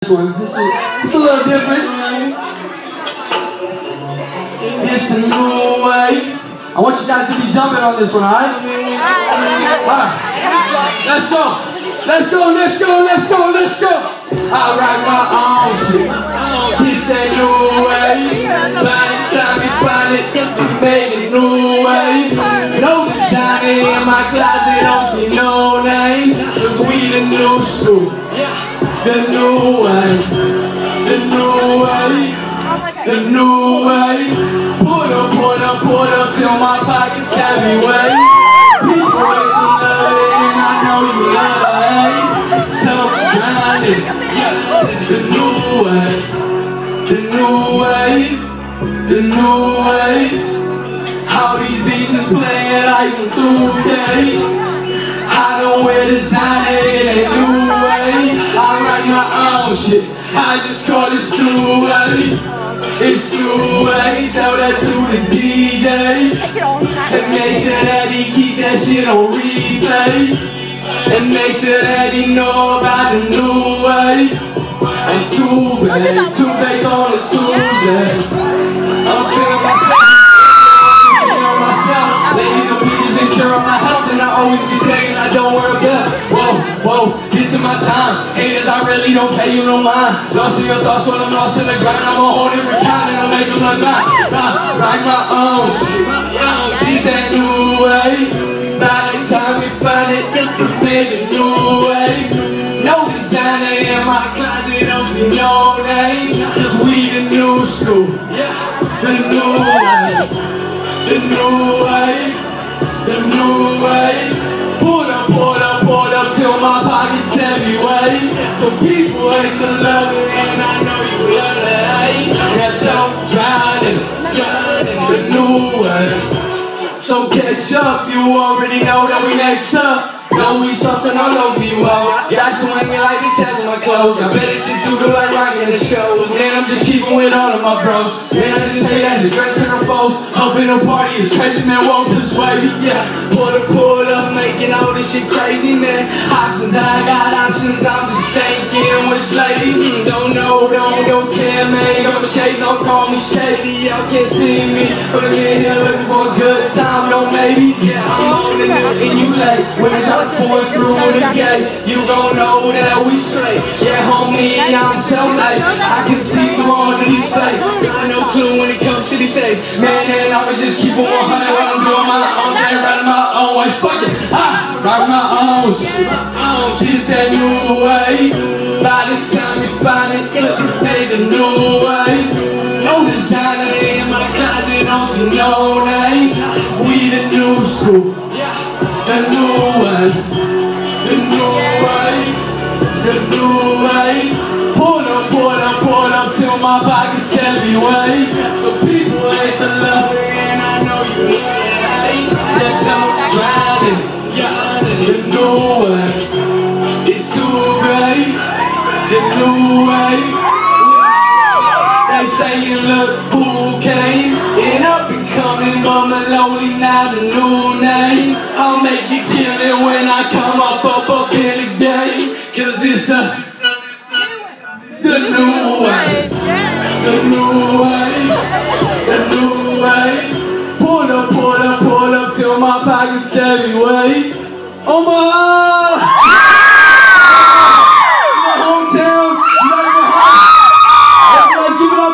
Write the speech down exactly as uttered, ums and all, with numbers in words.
one. This is it's a little different. It's the new way. I want you guys to be jumping on this one, alright? Alright. Let's go. Let's go, let's go, let's go, let's go. I write my own shit. It's that new way. By the time you find it, you made a new way. No design in my closet, don't see no name. Cause we the new school. The new way, the new way, the new way. Put up, put up, put up till my pockets heavyweight. People wait to love it and I know you love it. So I'm grinding. The new way, the new way, the new way. How these bitches playing like some two K. I don't wear designer, it ain't new way. I write my own shit, I just call it Stu-Way. It's Stu-Way, tell that to the D J. And make sure that he keep that shit on replay. And make sure that he know about the new way. And Stu-Way, Stu-Way on a Tuesday. I'm feeling myself, I'm feeling myself. Lady, the bitches in care of my health, and I always be saying I don't work out. Whoa, whoa, this is my time. Haters, I really don't pay you no mind. Lost in your thoughts when I'm lost in the grind. I'ma hold it, recount and I'll make them look back. Nah, write my own shit. She said new way. By the time we find it, you made a new way. No designer in my closet, don't see no name. Cause we the new school. The new way. The new way. The new way. Pull up, pull up, pull up till my pockets heavyweight. So people hate to love it and I know you love it. That's how I'm driving, driving the new way. So catch up, you already know that we next up. Know we saucing all over you all. Yeah, I should wing me like the tags on my clothes. I bet it's shit too good like rocking the shows. Man, I'm just keeping with all of my bros. Man, I just say that it's dressed to the folks. Up in a party, it's crazy, man, walk this way. Yeah, pull up, pull up, making all this shit crazy, man. Options, I got options, I'm just thinking which lady. Mm, don't know, don't, don't care, man. Got my shades on, call me shady. Y'all can't see me, but I'm in here looking for a good time. No maybes, yeah, I'm on the new and you late. When it's up going through the gate, you gon' know that we straight. Yeah, homie, I'm so late. I can see through all of these fakes. Got no clue when it comes to these days. Man, and I'ma just keep it one hundred while I'm doing my own thing, running my own way. Fuck it, ah, rock my own shit. She's that new way. By the time you find it, you made a new way. No designer in my closet, don't see no name. We the new school. The new way, the new way, the new way. Pull up, pull up, pull up till my pockets heavyweight. So people hate to love it and I know you love it. That's how I'm driving, the new way. It's too great, the new way. They say you look who came and up and coming, but my lonely now the new name. I'll make you kill it when I come up, up, up in the game. Cause it's a the new way, the new way, the new way. Pull up, pull up, pull up till my pockets heavyweight. Oh my